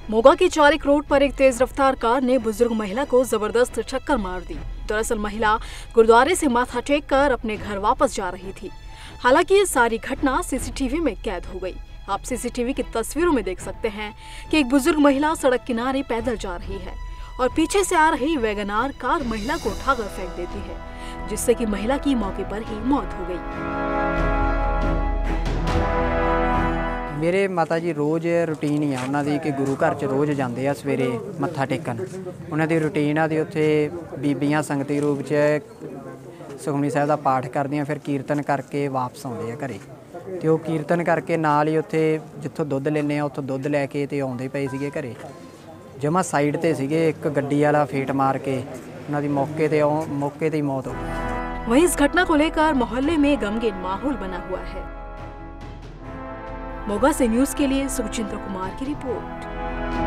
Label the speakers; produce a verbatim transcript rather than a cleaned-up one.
Speaker 1: मोगा की चारिक रोड पर एक तेज रफ्तार कार ने बुजुर्ग महिला को जबरदस्त टक्कर मार दी। दरअसल महिला गुरुद्वारे से माथा टेक कर अपने घर वापस जा रही थी। हालांकि ये सारी घटना सीसीटीवी में कैद हो गई। आप सीसीटीवी की तस्वीरों में देख सकते हैं कि एक बुजुर्ग महिला सड़क किनारे पैदल जा रही है और पीछे से आ रही वैगनार कार महिला को उठाकर फेंक देती है, जिससे कि महिला की मौके पर ही मौत हो गई।
Speaker 2: मेरे माता जी रोज़ रूटीन ही आ उन्हों की कि गुरु घर च रोज़ जाते हैं सवेरे मत्था टेकन। उन्होंने रूटीन आ उत्थे बीबियां संगती रूप च सुखमनी साहिब का पाठ करदियां, फिर कीर्तन करके वापस आउंदे आ घरे। तो वो कीर्तन करके नाल ही उत्थे जिथों दुੱਧ लेने उत्थों दुੱਧ लैके ते आउंदे पए सीगे घरे। जमा साइड ते सीगे, एक गड्डी वाला फेट मार के उन्हां दी मौके ते मौके ते ही मौत हो गई।
Speaker 1: वहीं इस घटना को लेकर मोहल्ले में गमगीन माहौल बना हुआ है। मोगा से न्यूज़ के लिए सुचिंद्र कुमार की रिपोर्ट।